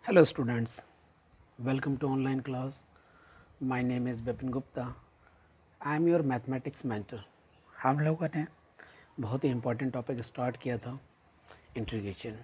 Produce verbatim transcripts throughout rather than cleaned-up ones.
Hello students, welcome to online class. My name is Vipin Gupta. I am your mathematics mentor. हम लोगों ने बहुत ही important topic start किया था, integration.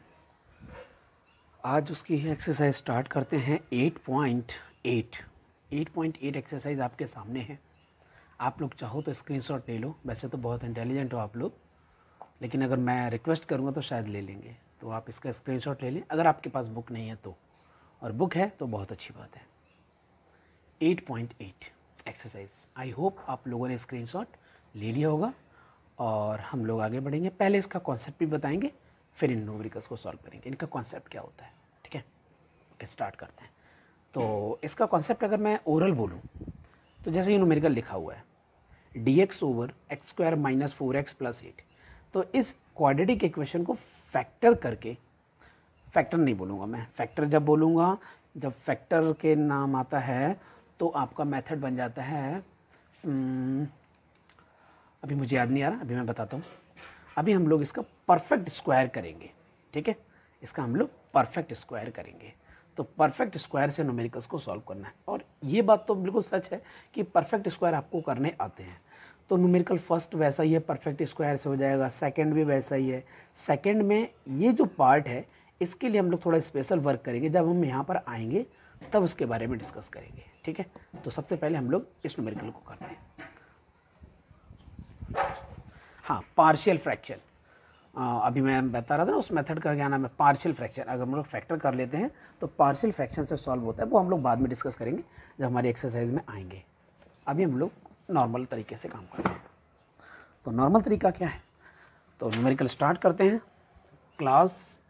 आज उसकी एक्सरसाइज स्टार्ट करते हैं। Eight point eight eight point eight exercise आपके सामने है। आप लोग चाहो तो स्क्रीनशॉट ले लो। वैसे तो बहुत इंटेलिजेंट हो आप लोग, लेकिन अगर मैं रिक्वेस्ट करूँगा तो शायद ले लेंगे, तो आप इसका स्क्रीनशॉट ले लें अगर आपके पास बुक नहीं है तो, और बुक है तो बहुत अच्छी बात है। Eight point eight exercise, I hope आप लोगों ने स्क्रीनशॉट ले लिया होगा और हम लोग आगे बढ़ेंगे। पहले इसका कॉन्सेप्ट भी बताएंगे, फिर इन न्यूमेरिकल्स को सॉल्व करेंगे। इनका कॉन्सेप्ट क्या होता है, ठीक है? ओके, स्टार्ट करते हैं। तो इसका कॉन्सेप्ट अगर मैं ओरल बोलूँ तो जैसे ये न्यूमेरिकल लिखा हुआ है d x over x square minus four x plus eight, तो इस क्वाड्रेटिक इक्वेशन को फैक्टर करके, फैक्टर नहीं बोलूँगा मैं, फैक्टर जब बोलूँगा, जब फैक्टर के नाम आता है तो आपका मेथड बन जाता है, अभी मुझे याद नहीं आ रहा, अभी मैं बताता हूँ। अभी हम लोग इसका परफेक्ट स्क्वायर करेंगे, ठीक है? इसका हम लोग परफेक्ट स्क्वायर करेंगे। तो परफेक्ट स्क्वायर से न्यूमेरिकल्स को सॉल्व करना है, और ये बात तो बिल्कुल सच है कि परफेक्ट स्क्वायर आपको करने आते हैं। तो न्यूमेरिकल फर्स्ट वैसा ही है, परफेक्ट स्क्वायर से हो जाएगा। सेकंड भी वैसा ही है। सेकंड में ये जो पार्ट है इसके लिए हम लोग थोड़ा स्पेशल वर्क करेंगे। जब हम यहाँ पर आएंगे तब उसके बारे में डिस्कस करेंगे, ठीक है? तो सबसे पहले हम लोग इस न्यूमेरिकल को करते हैं। हाँ, पार्शियल फ्रैक्शन, अभी मैं बता रहा था ना उस मेथड का क्या नाम है, पार्शियल फ्रैक्शन। अगर हम लोग फैक्टर कर लेते हैं तो पार्शियल फ्रैक्शन से सॉल्व होता है, वो हम लोग बाद में डिस्कस करेंगे जब हमारी एक्सरसाइज में आएंगे। अभी हम लोग नॉर्मल तरीके से काम करते हैं। तो नॉर्मल तरीका क्या है, तो न्यूमेरिकल स्टार्ट करते हैं। क्लास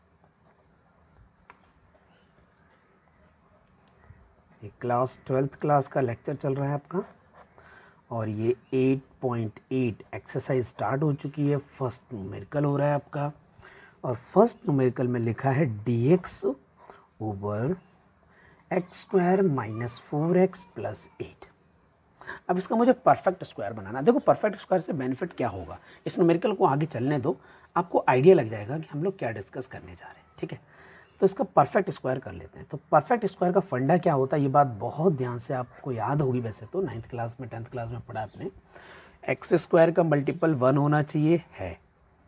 ये क्लास ट्वेल्थ क्लास का लेक्चर चल रहा है आपका, और ये eight point eight exercise start हो चुकी है। फर्स्ट न्यूमेरिकल हो रहा है आपका, और फर्स्ट न्यूमेरिकल में लिखा है d x over x square minus four x plus eight. अब इसका मुझे परफेक्ट स्क्वायर बनाना है। देखो, परफेक्ट स्क्वायर से बेनिफिट क्या होगा, इस न्यूमेरिकल को आगे चलने दो, आपको आइडिया लग जाएगा कि हम लोग क्या डिस्कस करने जा रहे हैं, ठीक है? तो इसका परफेक्ट स्क्वायर कर लेते हैं। तो परफेक्ट स्क्वायर का फंडा क्या होता है, ये बात बहुत ध्यान से आपको याद होगी। वैसे तो नाइन्थ क्लास में, टेंथ क्लास में पढ़ा आपने। एक्स स्क्वायर का मल्टीपल वन होना चाहिए है।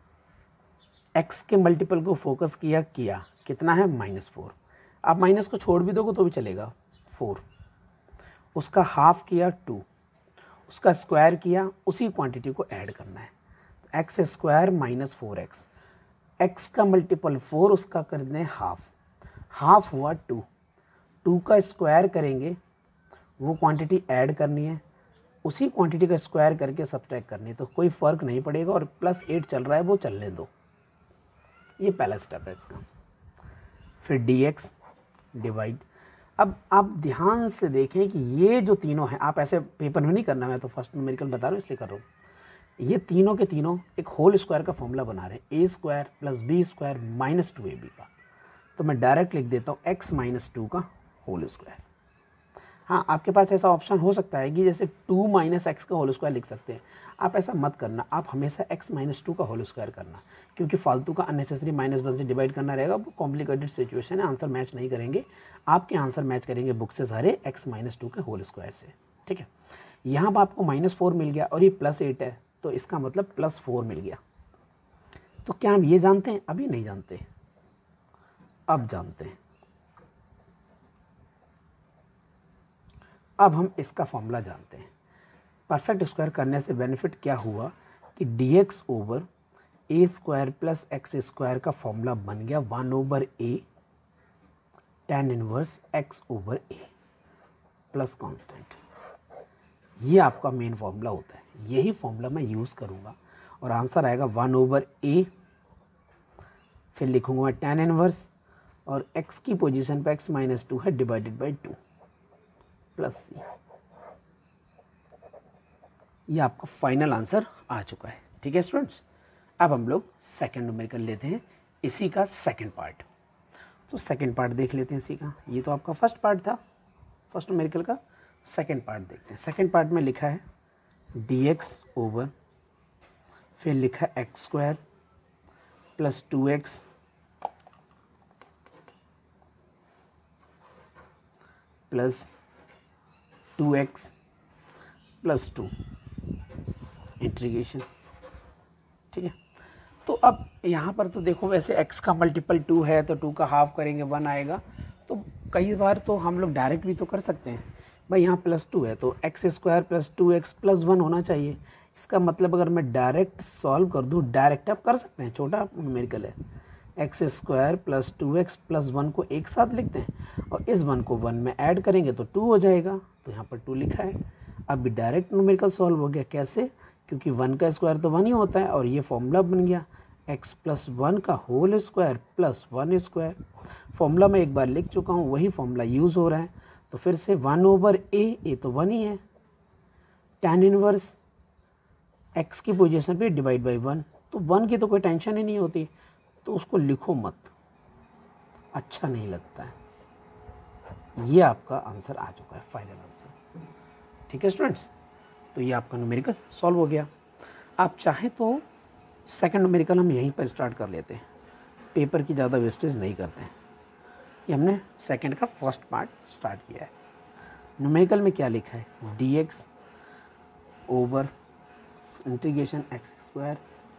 एक्स के मल्टीपल को फोकस किया किया कितना है, माइनस फोर। आप माइनस को छोड़ भी दोगे तो भी चलेगा, फोर। उसका हाफ किया, टू। उसका स्क्वायर किया, उसी क्वांटिटी को ऐड करना है। तो x square minus four x, x का मल्टीपल फोर, उसका कर दें हाफ, हाफ हुआ टू। टू का स्क्वायर करेंगे, वो क्वांटिटी ऐड करनी है, उसी क्वांटिटी का स्क्वायर करके सब्ट्रैक्ट करनी है, तो कोई फ़र्क नहीं पड़ेगा। और प्लस एट चल रहा है, वो चलने दो। ये पहला स्टेप है इसका। फिर डी एक्स डिवाइड। अब आप ध्यान से देखें कि ये जो तीनों हैं, आप ऐसे पेपर में नहीं करना, मैं तो फर्स्ट न्यूमेरिकल बता रहा हूँ इसलिए कर रहा हूँ। ये तीनों के तीनों एक होल स्क्वायर का फॉर्मूला बना रहे हैं, a square plus b square minus two a b का। तो मैं डायरेक्ट लिख देता हूँ एक्स माइनस टू का होल स्क्वायर। हाँ, आपके पास ऐसा ऑप्शन हो सकता है कि जैसे टू माइनस एक्स का होल स्क्वायर लिख सकते हैं। आप ऐसा मत करना, आप हमेशा एक्स माइनस टू का होल स्क्वायर करना, क्योंकि फालतू का अननेसेसरी माइनस वन से डिवाइड करना रहेगा, वो कॉम्प्लिकेटेड सिचुएशन है, आंसर मैच नहीं करेंगे। आपके आंसर मैच करेंगे बुक से सारे एक्स माइनस टू के होल स्क्वायर से, ठीक है? यहाँ पर आपको माइनस फोर मिल गया और ये प्लस एट है, तो इसका मतलब प्लस फोर मिल गया। तो क्या हम ये जानते हैं? अभी नहीं जानते, अब जानते हैं। अब हम इसका फॉर्मूला जानते हैं। परफेक्ट स्क्वायर करने से बेनिफिट क्या हुआ कि d x over a square plus x square का फॉर्मूला बन गया one over a tan inverse x over a plus constant. ये आपका मेन फॉर्मूला होता है, यही फॉर्मूला मैं यूज़ करूँगा, और आंसर आएगा वन ओवर ए, फिर लिखूँगा मैं टेन इनवर्स, और x की पोजीशन पे x माइनस टू है divided by two plus c. ये आपका फाइनल आंसर आ चुका है, ठीक है स्टूडेंट्स? अब हम लोग सेकेंड न्यूमेरिकल लेते हैं, इसी का सेकेंड पार्ट। तो सेकेंड पार्ट देख लेते हैं इसी का। ये तो आपका फर्स्ट पार्ट था, फर्स्ट न्यूमेरिकल का। सेकेंड पार्ट देखते हैं। सेकेंड पार्ट में लिखा है डी एक्स ओवर, फिर लिखा है x square plus two x plus two x plus two integration. ठीक है, तो अब यहाँ पर तो देखो वैसे x का मल्टीपल टू है तो टू का हाफ करेंगे वन आएगा, तो कई बार तो हम लोग डायरेक्ट भी तो कर सकते हैं भाई, यहाँ प्लस टू है तो x square plus two x plus one होना चाहिए। इसका मतलब अगर मैं डायरेक्ट सॉल्व कर दूँ, डायरेक्ट आप कर सकते हैं, छोटा न्यूमेरिकल है, x square plus two x plus one को एक साथ लिखते हैं और इस वन को वन में ऐड करेंगे तो टू हो जाएगा, तो यहाँ पर टू लिखा है। अब भी डायरेक्ट न्यूमेरिकल सॉल्व हो गया, कैसे? क्योंकि वन का स्क्वायर तो वन ही होता है और ये फॉर्मूला बन गया एक्स प्लस वन का whole square plus one square. Formula मैं एक बार लिख चुका हूँ, वही फॉर्मूला यूज़ हो रहा है, तो फिर से वन ओवर ए, ए तो वन ही है, tan इनवर्स एक्स की पोजीशन पे डिवाइड बाई वन, तो वन की तो कोई टेंशन ही नहीं होती, तो उसको लिखो मत, अच्छा नहीं लगता है। ये आपका आंसर आ चुका है, फाइनल आंसर। ठीक है स्टूडेंट्स, तो ये आपका न्यूमेरिकल सॉल्व हो गया। आप चाहें तो सेकंड न्यूमेरिकल हम यहीं पर स्टार्ट कर लेते हैं, पेपर की ज़्यादा वेस्टेज नहीं करते हैं। ये हमने सेकंड का फर्स्ट पार्ट स्टार्ट किया है। न्यूमेरिकल में क्या लिखा है? D x over integration x square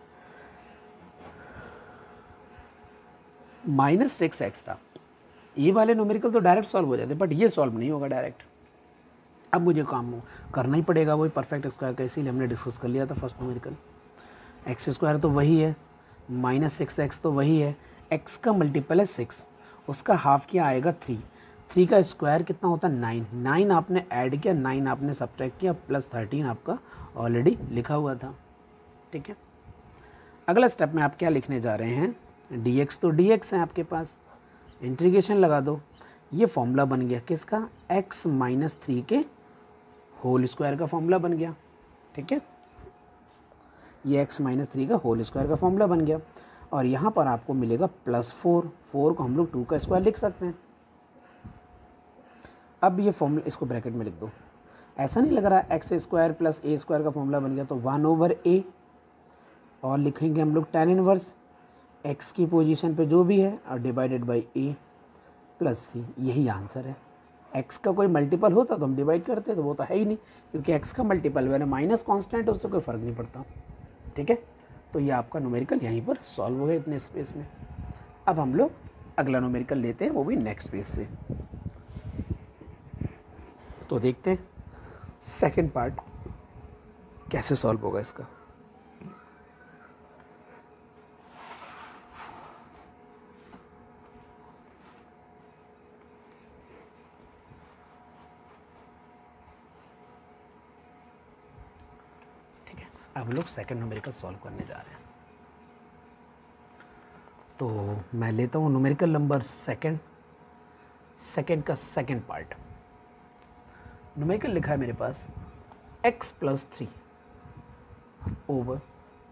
minus six x था। ये वाले न्यूमेरिकल तो डायरेक्ट सॉल्व हो जाते, बट ये सॉल्व नहीं होगा डायरेक्ट। अब मुझे काम करना ही पड़ेगा वही परफेक्ट स्क्वायर का, इसीलिए हमने डिस्कस कर लिया था फर्स्ट न्यूमेरिकल। एक्स स्क्वायर तो वही है, माइनस सिक्स एक्स तो वही है, एक्स का मल्टीपल है सिक्स, उसका हाफ क्या आएगा थ्री, थ्री का स्क्वायर कितना होता है नाइन, नाइन आपने ऐड किया, नाइन आपने सब्ट्रैक्ट किया, प्लस थर्टीन आपका ऑलरेडी लिखा हुआ था। ठीक है, अगला स्टेप में आप क्या लिखने जा रहे हैं? डी एक्स तो डी एक्स है आपके पास, इंटीग्रेशन लगा दो, ये फॉर्मूला बन गया किसका? एक्स माइनस थ्री के होल स्क्वायर का फॉर्मूला बन गया। ठीक है, ये एक्स माइनस थ्री का होल स्क्वायर का फॉर्मूला बन गया, और यहाँ पर आपको मिलेगा प्लस फोर, फोर को हम लोग टू का स्क्वायर लिख सकते हैं। अब ये फॉर्मूला इसको ब्रैकेट में लिख दो, ऐसा नहीं लग रहा है x square plus a square का फॉर्मूला बन गया, तो वन ओवर ए, और लिखेंगे हम लोग tan इनवर्स एक्स की पोजीशन पे जो भी है और divided by a plus c, यही आंसर है। एक्स का कोई मल्टीपल होता तो हम डिवाइड करते, तो वो तो है ही नहीं, क्योंकि एक्स का मल्टीपल मैंने माइनस कांस्टेंट है, उससे कोई फ़र्क नहीं पड़ता। ठीक है, तो ये आपका न्यूमेरिकल यहीं पर सॉल्व हो गया इतने स्पेस में। अब हम लोग अगला न्यूमेरिकल लेते हैं, वो भी नेक्स्ट पेज से। तो देखते हैं सेकंड पार्ट कैसे सॉल्व होगा इसका। अब हम लोग सेकंड न्यूमेरिकल सॉल्व करने जा रहे हैं, तो मैं लेता हूँ न्यूमेरिकल नंबर सेकंड, सेकंड का सेकंड पार्ट। न्यूमेरिकल लिखा है मेरे पास x plus three over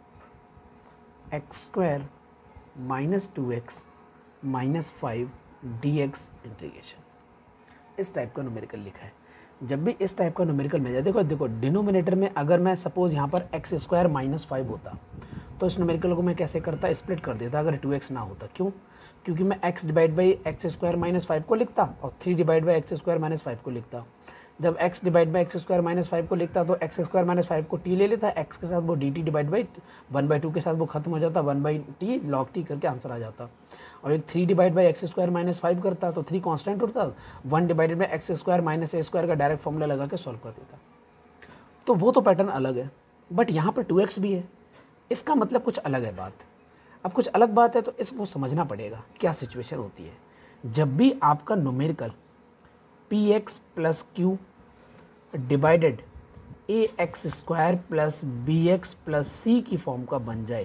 x square minus two x minus five d x integration, इस टाइप का न्यूमेरिकल लिखा है। जब भी इस टाइप का न्यूमेरिकल मिल जाए, देखो देखो डिनोमिनेटर में अगर मैं सपोज यहाँ पर एक्स स्क्वायर माइनस फाइव होता, तो इस न्यूमेरिकल को मैं कैसे करता? स्प्लिट कर देता अगर टू एक्स ना होता। क्यों? क्योंकि मैं x divide by x square minus five को लिखता और three divide by x square minus five को लिखता। जब x divide by x square minus five को लिखता तो एक्स स्क्वायर माइनस फाइव को t ले लेता, x के साथ वो d t divide by one by two के साथ वो खत्म हो जाता, one by t log t करके आंसर आ जाता। और ये three divide by x square minus five करता तो थ्री कांस्टेंट होता, one divided by x square minus a square का डायरेक्ट फॉर्मूला लगा के सॉल्व कर देता। तो वो तो पैटर्न अलग है, बट यहाँ पर टू एक्स भी है, इसका मतलब कुछ अलग है बात। अब कुछ अलग बात है तो इसको समझना पड़ेगा क्या सिचुएशन होती है। जब भी आपका numerical p x plus q divided a x square plus b x plus c की फॉर्म का बन जाए,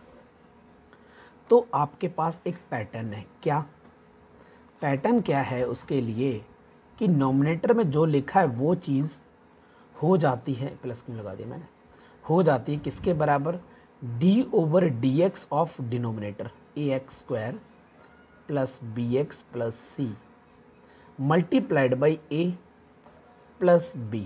तो आपके पास एक पैटर्न है। क्या पैटर्न क्या है उसके लिए कि नॉमिनेटर में जो लिखा है वो चीज़ हो जाती है, प्लस क्यों लगा दिया मैंने, हो जाती है किसके बराबर? D over d x of denominator a x square plus b x plus c multiplied by a plus b.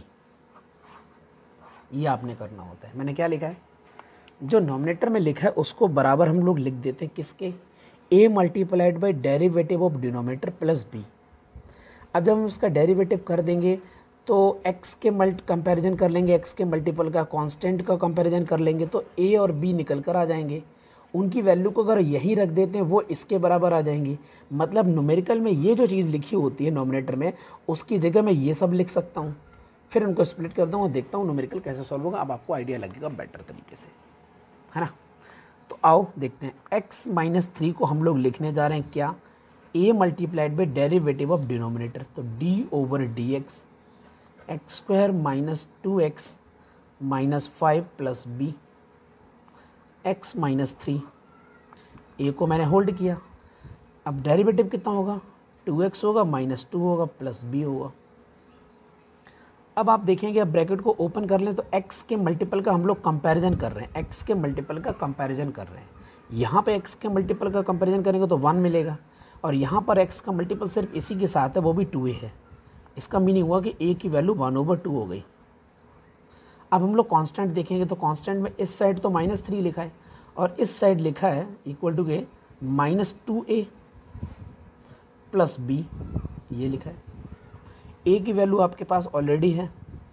ये आपने करना होता है। मैंने क्या लिखा है? जो नॉमिनेटर में लिखा है उसको बराबर हम लोग लिख देते हैं किसके? a multiplied by derivative of denominator plus b. अब जब हम इसका डेरिवेटिव कर देंगे तो x के मल्ट कंपैरिजन कर लेंगे, x के मल्टीपल का कांस्टेंट का कंपैरिजन कर लेंगे तो a और b निकल कर आ जाएंगे। उनकी वैल्यू को अगर यहीं रख देते हैं वो इसके बराबर आ जाएंगी। मतलब न्यूमेरिकल में ये जो चीज़ लिखी होती है नोमिनेटर में, उसकी जगह मैं ये सब लिख सकता हूँ, फिर उनको स्प्लिट कर दूँगा, देखता हूँ न्यूमेरिकल कैसे सॉल्व होगा। अब आपको आइडिया लगेगा बेटर तरीके से, है ना। तो आओ देखते हैं। x माइनस थ्री को हम लोग लिखने जा रहे हैं क्या, a multiplied by derivative of denominator, तो d over d x x square minus two x minus five plus b x minus three, a को मैंने होल्ड किया। अब डेरिवेटिव कितना होगा, टू एक्स होगा माइनस टू होगा प्लस बी होगा। अब आप देखेंगे, अब ब्रैकेट को ओपन कर लें तो x के मल्टीपल का हम लोग कंपैरिजन कर रहे हैं, x के मल्टीपल का कंपैरिजन कर रहे हैं। यहाँ पे x के मल्टीपल का कंपैरिजन करेंगे तो वन मिलेगा, और यहाँ पर x का मल्टीपल सिर्फ इसी के साथ है, वो भी टू ए है। इसका मीनिंग हुआ कि a की वैल्यू वन ओवर टू हो गई। अब हम लोग कांस्टेंट देखेंगे तो कांस्टेंट में इस साइड तो माइनस थ्री लिखा है और इस साइड लिखा है इक्वल टू के minus two a plus b, ये लिखा है। ए की वैल्यू आपके पास ऑलरेडी है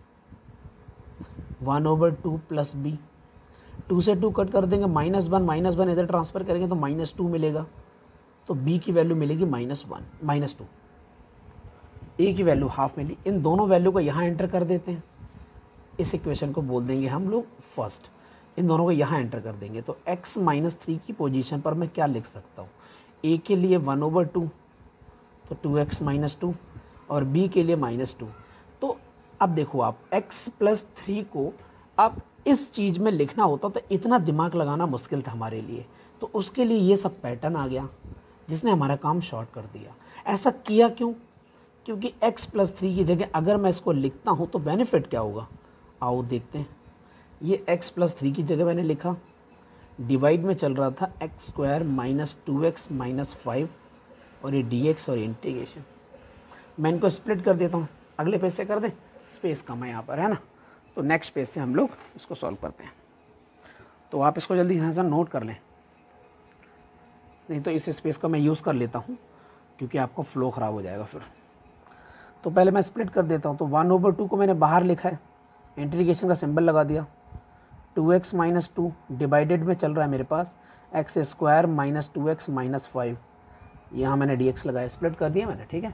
one over two plus b, two से टू कट कर देंगे, माइनस वन माइनस वन इधर ट्रांसफर करेंगे तो माइनस टू मिलेगा, तो बी की वैल्यू मिलेगी minus one minus two, a की वैल्यू हाफ मिली। इन दोनों वैल्यू को यहाँ एंटर कर देते हैं, इस इक्वेशन को बोल देंगे हम लोग फर्स्ट। इन दोनों को यहाँ एंटर कर देंगे तो x माइनस थ्री की पोजीशन पर मैं क्या लिख सकता हूँ, a के लिए वन ओवर टू तो टू एक्स माइनस टू और b के लिए माइनस टू। तो अब देखो आप x प्लस थ्री को अब इस चीज़ में लिखना होता तो इतना दिमाग लगाना मुश्किल था हमारे लिए, तो उसके लिए ये सब पैटर्न आ गया जिसने हमारा काम शॉर्ट कर दिया। ऐसा किया क्यों, क्योंकि x प्लस थ्री की जगह अगर मैं इसको लिखता हूँ तो बेनिफिट क्या होगा, आओ देखते हैं। ये x प्लस थ्री की जगह मैंने लिखा, डिवाइड में चल रहा था x square minus two x minus five और ये डी एक्स और इंटीग्रेशन। मैं इनको स्प्लिट कर देता हूँ, अगले पेज से कर दें, स्पेस कम है यहाँ पर, है ना। तो नेक्स्ट पेज से हम लोग इसको सॉल्व करते हैं। तो आप इसको जल्दी यहाँ से नोट कर लें, नहीं तो इस स्पेस का मैं यूज़ कर लेता हूँ क्योंकि आपका फ्लो ख़राब हो जाएगा फिर। तो पहले मैं स्प्लिट कर देता हूँ, तो वन ओवर टू को मैंने बाहर लिखा है, इंटीग्रेशन का सिंबल लगा दिया, two x minus two divided में चल रहा है मेरे पास x square minus two x minus five, यहाँ मैंने डी एक्स लगाया, स्प्लिट कर दिया मैंने, ठीक है।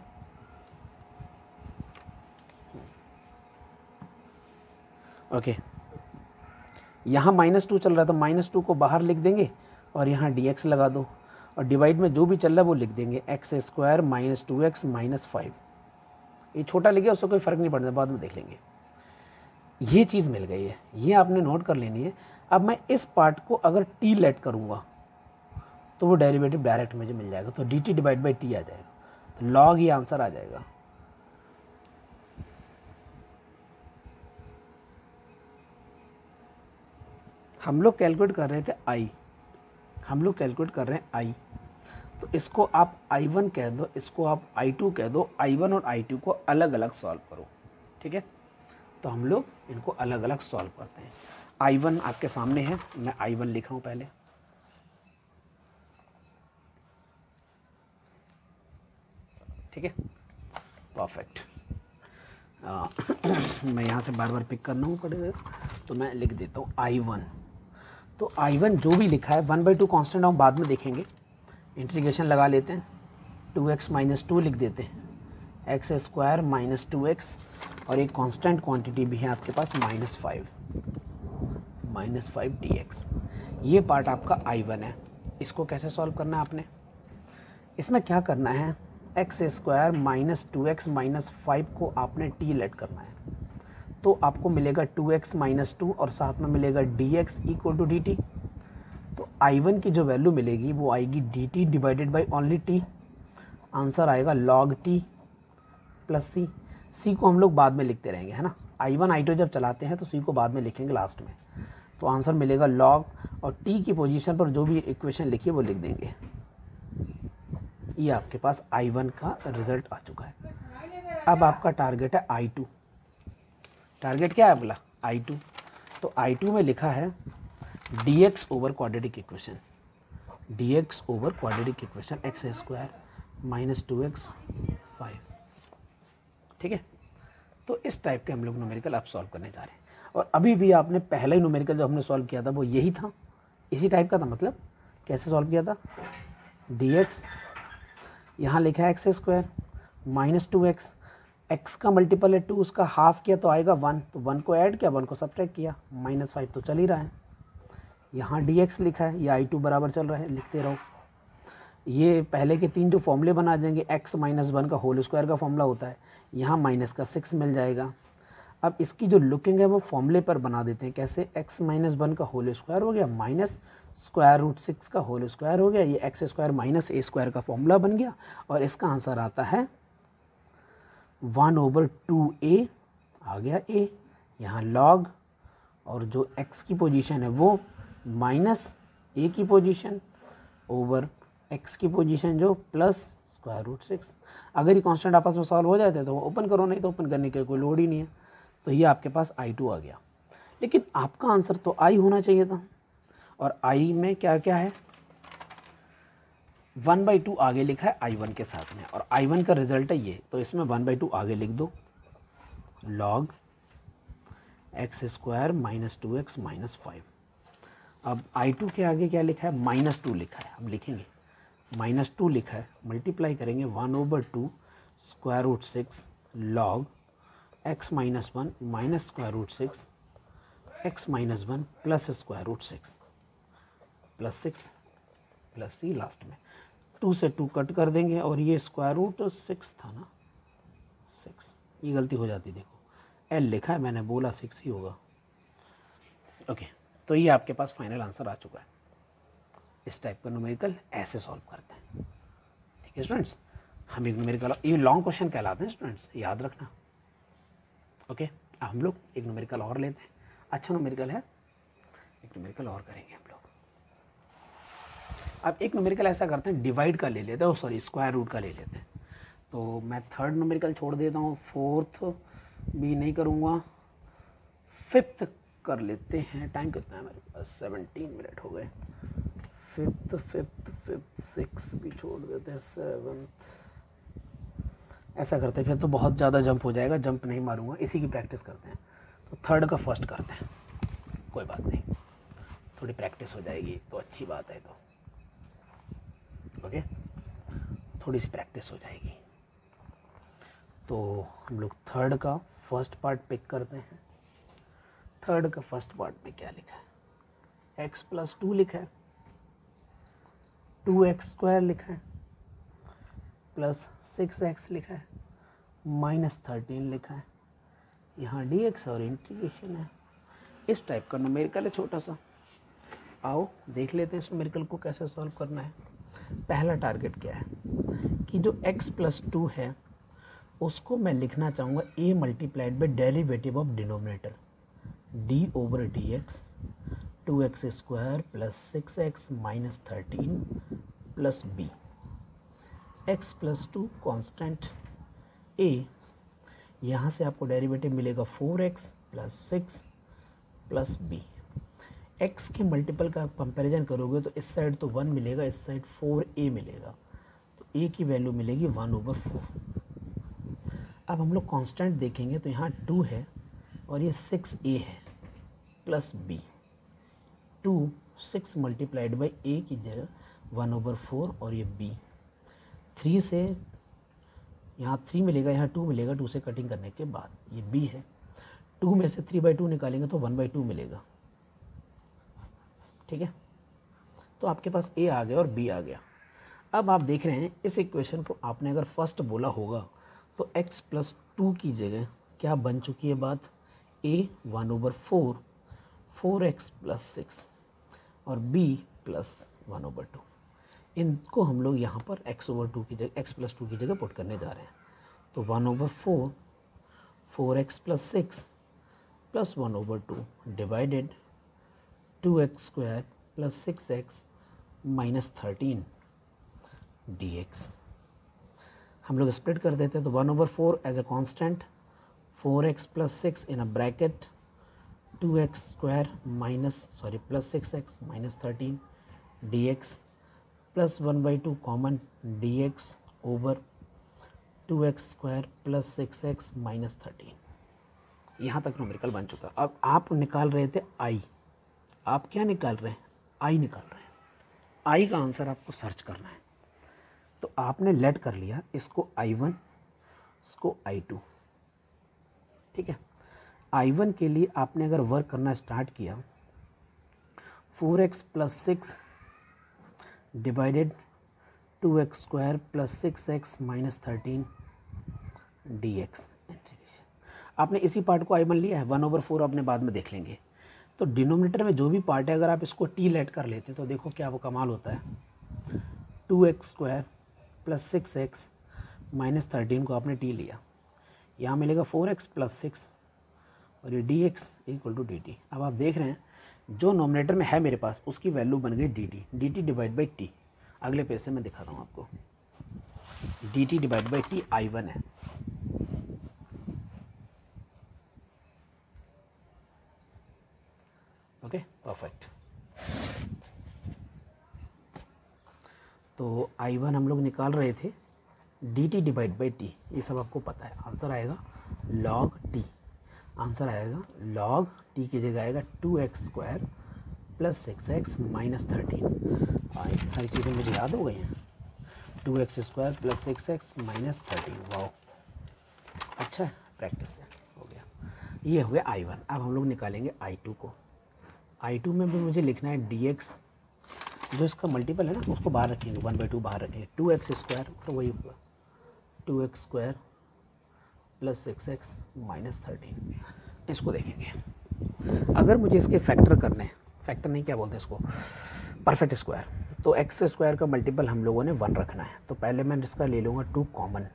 ओके, यहाँ माइनस टू चल रहा है तो माइनस टू को बाहर लिख देंगे और यहाँ डी एक्स लगा दो, और डिवाइड में जो भी चल रहा है वो लिख देंगे x square minus two x minus five. ये छोटा लिख गया, उससे कोई फ़र्क नहीं पड़ता, बाद में देख लेंगे। ये चीज़ मिल गई है, ये आपने नोट कर लेनी है। अब मैं इस पार्ट को अगर टी लेट करूँगा तो वो डेरिवेटिव डायरेक्ट मुझे मिल जाएगा, तो d t divide by t आ जाएगा, तो लॉग ये आंसर आ जाएगा। हम लोग कैलकुलेट कर रहे थे आई, हम लोग कैलकुलेट कर रहे हैं आई, तो इसको आप आई वन कह दो, इसको आप आई टू कह दो, आई वन और आई टू को अलग अलग सॉल्व करो, ठीक है। तो हम लोग इनको अलग अलग सॉल्व करते हैं। आई वन आपके सामने है, मैं आई वन लिख रहा हूँ पहले, ठीक है, परफेक्ट। मैं यहाँ से बार बार पिक करना हूँ पड़ेगा, तो मैं लिख देता हूँ आई वन। तो आई वन जो भी लिखा है, वन बाई टू कॉन्स्टेंट हम बाद में देखेंगे, इंटीग्रेशन लगा लेते हैं, टू एक्स माइनस टू लिख देते हैं, x square minus two x, और एक कांस्टेंट क्वांटिटी भी है आपके पास minus five minus five d x. ये पार्ट आपका आई वन है। इसको कैसे सॉल्व करना है आपने, इसमें क्या करना है, x square minus two x minus five को आपने टी लेट करना है, तो आपको मिलेगा टू एक्स माइनस टू और साथ में मिलेगा D x equal to D T. तो आई वन की जो वैल्यू मिलेगी वो आएगी D T divided by only T, answer आएगा log T plus C. C को हम लोग बाद में लिखते रहेंगे, है ना, आई वन आई टू जब चलाते हैं तो सी को बाद में लिखेंगे लास्ट में। तो आंसर मिलेगा लॉग, और टी की पोजीशन पर जो भी इक्वेशन लिखी है वो लिख देंगे। ये आपके पास आई वन का रिजल्ट आ चुका है। अब आपका टारगेट है आई टू। टारगेट क्या है बोला, आई टू। तो आई टू में लिखा है d x over quadratic equation, d x over quadratic equation x square minus two x five. ठीक है। तो इस टाइप के हम लोग न्यूमेरिकल अब सॉल्व करने जा रहे हैं। और अभी भी आपने पहला ही न्यूमेरिकल जो हमने सॉल्व किया था वो यही था, इसी टाइप का था। मतलब कैसे सॉल्व किया था, डी एक्स यहाँ लिखा है x square minus two x, x का मल्टीपल है टू, उसका हाफ किया तो आएगा वन, तो वन को ऐड किया, वन को सब्ट्रैक्ट किया, माइनस फाइव तो चल ही रहा है। यहाँ डी एक्स लिखा है, ये आई टू बराबर चल रहा है, लिखते रहो। ये पहले के तीन जो फॉर्मूले बना देंगे, एक्स माइनस वन का होल स्क्वायर का फॉर्मूला होता है, यहाँ माइनस का सिक्स मिल जाएगा। अब इसकी जो लुकिंग है वो फॉर्मूले पर बना देते हैं। कैसे, एक्स माइनस वन का होल स्क्वायर हो गया माइनस स्क्वायर रूट सिक्स का होल स्क्वायर हो गया, ये x square minus a square का फॉर्मूला बन गया। और इसका आंसर आता है वन ओवर टू ए, आ गया ए, यहाँ लॉग, और जो एक्स की पोजीशन है वो माइनस ए की पोजीशन ओवर एक्स की पोजीशन जो प्लस स्क्वायर रूट सिक्स। अगर ये कांस्टेंट आपस में सॉल्व हो जाते तो ओपन करो, नहीं तो ओपन करने की कोई लोड ही नहीं है। तो ये आपके पास आई टू आ गया। लेकिन आपका आंसर तो आई होना चाहिए था, और आई में क्या क्या है, वन बाई टू आगे लिखा है आई वन के साथ में, और आई वन का रिजल्ट है ये, तो इसमें वन बाई टू आगे लिख दो, log x square minus two x minus five. अब आई टू के आगे क्या लिखा है, माइनस टू लिखा है, अब लिखेंगे माइनस टू लिखा है, मल्टीप्लाई करेंगे one over two square root six log x minus one minus square root six x minus one plus square root six plus six plus c last में, two से two cut कर देंगे, और ये square root six था ना, six, ये गलती हो जाती, देखो एल लिखा है मैंने, बोला सिक्स ही होगा। ओके, तो ये आपके पास फाइनल आंसर आ चुका है। इस टाइप का न्यूमेरिकल ऐसे सॉल्व करते हैं। ठीक है स्टूडेंट्स, हम एक न्यूमेरिकल, ये लॉन्ग क्वेश्चन कहलाते हैं स्टूडेंट्स, याद रखना। ओके, अब हम लोग एक न्यूमेरिकल और लेते हैं, अच्छा न्यूमेरिकल है, एक न्यूमेरिकल और करेंगे हम लोग। अब एक न्यूमेरिकल ऐसा करते हैं, डिवाइड का ले लेते हैं, सॉरी स्क्वायर रूट का ले लेते हैं। तो मैं थर्ड न्यूमेरिकल छोड़ देता हूँ, फोर्थ भी नहीं करूँगा, फिफ्थ कर लेते हैं। टाइम कितना है मेरे पास, सेवनटीन मिनट हो गए। फिफ्थ फिफ्थ फिफ्थ सिक्स भी छोड़ देते हैं, सेवन्थ, ऐसा करते हैं, फिर तो बहुत ज़्यादा जंप हो जाएगा, जंप नहीं मारूंगा, इसी की प्रैक्टिस करते हैं। तो थर्ड का फर्स्ट करते हैं, कोई बात नहीं, थोड़ी प्रैक्टिस हो जाएगी तो अच्छी बात है। तो ओके, थोड़ी सी प्रैक्टिस हो जाएगी। तो हम लोग थर्ड का फर्स्ट पार्ट पिक करते हैं। थर्ड का फर्स्ट पार्ट में क्या लिखा है, एक्स प्लस टू लिखा है, टू एक्स स्क्वायर लिखा है, प्लस सिक्स एक्स लिखा है, माइनस थर्टीन लिखा है, यहाँ डी एक्स और इंटीग्रेशन है। इस टाइप का न्यूमेरिकल है छोटा सा। आओ देख लेते हैं इस न्यूमेरिकल को कैसे सॉल्व करना है। पहला टारगेट क्या है कि जो x प्लस टू है उसको मैं लिखना चाहूँगा a multiplied by derivative of denominator d over d x, two x square plus six x minus thirteen plus b, x plus two constant a, यहाँ से आपको डेरिवेटिव मिलेगा four x plus six plus b. x के multiple का comparison करोगे तो इस side तो वन मिलेगा, इस साइड फोर ए मिलेगा, तो a की वैल्यू मिलेगी वन ओवर फोर। अब हम लोग कांस्टेंट देखेंगे तो यहाँ टू है और ये सिक्स ए है plus b, two six multiplied by a की जगह वन ओवर फोर, और ये b, थ्री से यहाँ थ्री मिलेगा, यहाँ टू मिलेगा, टू से कटिंग करने के बाद ये b है, टू में से थ्री बाई टू निकालेंगे तो वन बाई टू मिलेगा। ठीक है, तो आपके पास a आ गया और b आ गया। अब आप देख रहे हैं इस इक्वेशन को आपने अगर फर्स्ट बोला होगा तो x प्लस टू की जगह क्या बन चुकी है बात, a one over four, four x plus six और b plus one over two. इनको हम लोग यहाँ पर x ओवर टू की जगह x प्लस टू की जगह पुट करने जा रहे हैं। तो one over four, four x plus six plus one over two divided two x square plus six x minus thirteen d x. हम लोग स्प्लिट कर देते हैं तो one over four as a constant, four x plus six in a bracket, two x square minus sorry plus six x minus thirteen d x plus one by two common d x over two x square plus six x minus thirteen. यहाँ तक numerical बन चुका। अब आप निकाल रहे थे आई, आप क्या निकाल रहे हैं, आई निकाल रहे हैं। आई का आंसर आपको सर्च करना है, तो आपने लेट कर लिया इसको आई वन, इसको आई टू, ठीक है। आई वन के लिए आपने अगर वर्क करना स्टार्ट किया, four x plus six divided two x square plus six x minus thirteen d x. आपने इसी पार्ट को आई वन लिया है, वन ओवर फोर आपने बाद में देख लेंगे। तो डिनोमिनेटर में जो भी पार्ट है अगर आप इसको टी लेट कर लेते हैं तो देखो क्या वो कमाल होता है। Two x square plus six x minus thirteen को आपने टी लिया, यहाँ मिलेगा फोर एक्स प्लस सिक्स और ये d x equal to D t. अब आप देख रहे हैं जो नोमिनेटर में है मेरे पास उसकी वैल्यू बन गई d t, d t divide by t. अगले पेज से मैं दिखाता हूँ आपको, d t divide by t I one है। Okay perfect. तो आई वन हम लोग निकाल रहे थे, d t divide by t, ये सब आपको पता है। आंसर आएगा लॉग टी, आंसर आएगा लॉग टी की जगह आएगा two x square plus six x minus thirteen. ये सारी चीज़ें मुझे याद हो गई हैं। Two x square plus six x minus thirteen, wow अच्छा है, प्रैक्टिस से हो गया। ये हो गया आई वन। अब हम लोग निकालेंगे आई टू को। आई टू में भी मुझे लिखना है डी एक्स, जो इसका मल्टीपल है ना उसको बाहर रखेंगे, वन बाई टू बाहर रखेंगे। टू एक्स स्क्वायर तो वही होगा two x square plus six x minus thirteen. इसको देखेंगे। अगर मुझे इसके फैक्टर करने हैं, फैक्टर नहीं क्या बोलते इसको, परफेक्ट स्क्वायर, तो एक्स स्क्वायर का मल्टीपल हम लोगों ने वन रखना है। तो पहले मैं इसका ले लूँगा टू कॉमन,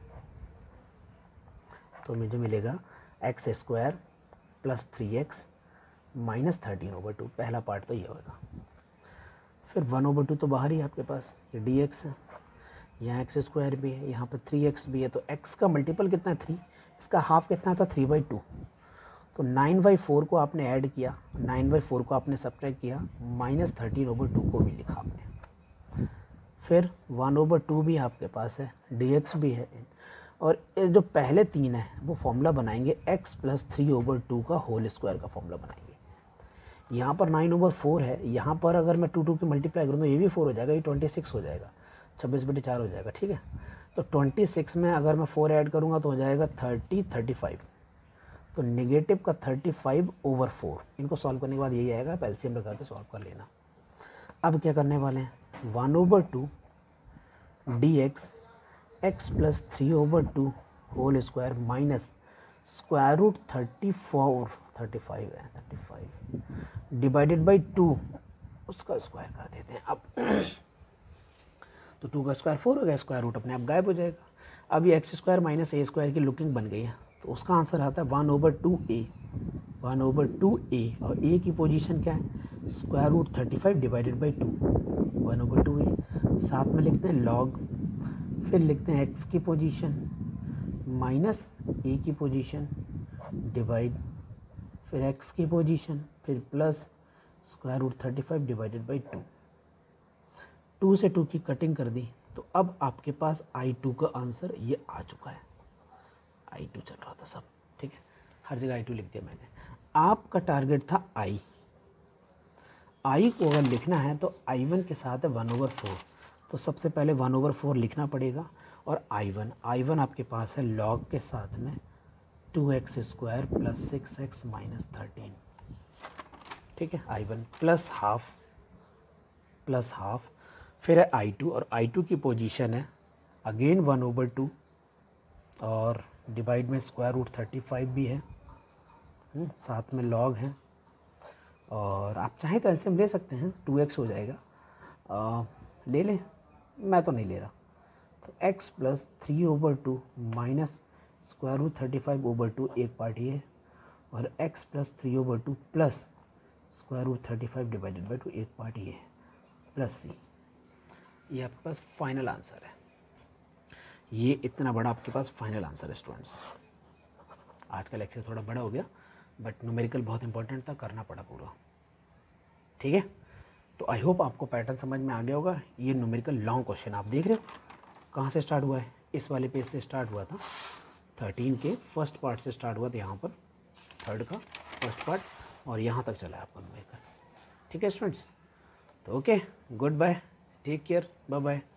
तो मुझे मिलेगा x square plus three x minus thirteen over two. पहला पार्ट तो ये होगा। फिर वन ओवर टू तो बाहर ही आपके पास, ये डी एक्स है, यहाँ एक्स स्क्वायर भी है, यहाँ पर थ्री एक्स भी है। तो एक्स का मल्टीपल कितना है थ्री, इसका हाफ कितना था थ्री बाई टू। तो नाइन बाई फोर को आपने ऐड किया, नाइन बाई फोर को आपने सब्ट्रैक्ट किया, माइनस थर्टीन ओवर टू को भी लिखा आपने। फिर वन ओवर टू भी आपके पास है, डी एक्स भी है, और जो पहले तीन है वो फॉर्मूला बनाएंगे x plus three over two का होल स्क्वायर का फॉर्मूला बनाएंगे। यहाँ पर नाइन ओवर फोर है, यहाँ पर अगर मैं टू टू की मल्टीप्लाई करूँ तो ये भी फोर हो जाएगा, ये ट्वेंटी सिक्स हो जाएगा, छब्बीस बटे चार हो जाएगा, ठीक है। तो ट्वेंटी सिक्स में अगर मैं फोर ऐड करूँगा तो हो जाएगा थर्टी थर्टी फाइव। तो नेगेटिव का थर्टी फाइव ओवर फोर, इनको सॉल्व करने के बाद यही आएगा, आप एलसीएम लगा के सॉल्व कर लेना। अब क्या करने वाले हैं, one over two d x x plus three over two whole square minus square root thirty four thirty five है thirty five divided by two, उसका स्क्वायर कर देते हैं। अब तो टू का स्क्वायर फोर हो गया, स्क्वायर रूट अपने आप गायब हो जाएगा। अब ये x square minus a square की लुकिंग बन गई है, तो उसका आंसर आता है one over two a, one over two a, और ए की पोजीशन क्या है, square root thirty five divided by two, one over two a. साथ में लिखते हैं लॉग, फिर लिखते हैं एक्स की पोजीशन माइनस ए की पोजीशन डिवाइड, फिर एक्स की पोजीशन, फिर plus square root thirty five divided by two. Two से टू की कटिंग कर दी, तो अब आपके पास आई टू का आंसर ये आ चुका है। आई टू चल रहा था सब, ठीक है, हर जगह आई टू लिख दिया मैंने। आपका टारगेट था आई, आई को अगर लिखना है तो आई वन के साथ है वन ओवर फोर, तो सबसे पहले वन ओवर फोर लिखना पड़ेगा। और आई वन, आई वन आपके पास है लॉग के साथ में two x square plus six x minus thirteen, ठीक है, I one plus half plus half. फिर है आई टू, और आई टू की पोजीशन है अगेन वन ओवर टू और डिवाइड में स्क्वायर रूट थर्टी फाइव भी है, हुँ, साथ में लॉग है, और आप चाहें तो ऐसे हम ले सकते हैं, टू एक्स हो जाएगा, आ, ले लें, मैं तो नहीं ले रहा। तो x plus three over two minus square root thirty five over two, एक पार्ट ये है, और x plus three over two plus square root thirty five divided by two, एक पार्ट ये है, प्लस सी। ये आपके पास फाइनल आंसर है। ये इतना बड़ा आपके पास फाइनल आंसर है स्टूडेंट्स। आज का लेक्चर थोड़ा बड़ा हो गया, बट न्यूमेरिकल बहुत इंपॉर्टेंट था, करना पड़ा पूरा, ठीक है। तो आई होप आपको पैटर्न समझ में आ गया होगा। ये न्यूमेरिकल लॉन्ग क्वेश्चन आप देख रहे हो, कहाँ से स्टार्ट हुआ है, इस वाले पेज से स्टार्ट हुआ था, थर्टीन के फर्स्ट पार्ट से स्टार्ट हुआ था यहाँ पर, थर्ड का फर्स्ट पार्ट, और यहाँ तक चला है आपका न्यूमेरिकल। ठीक है स्टूडेंट्स, तो okay, good bye, take care, bye bye.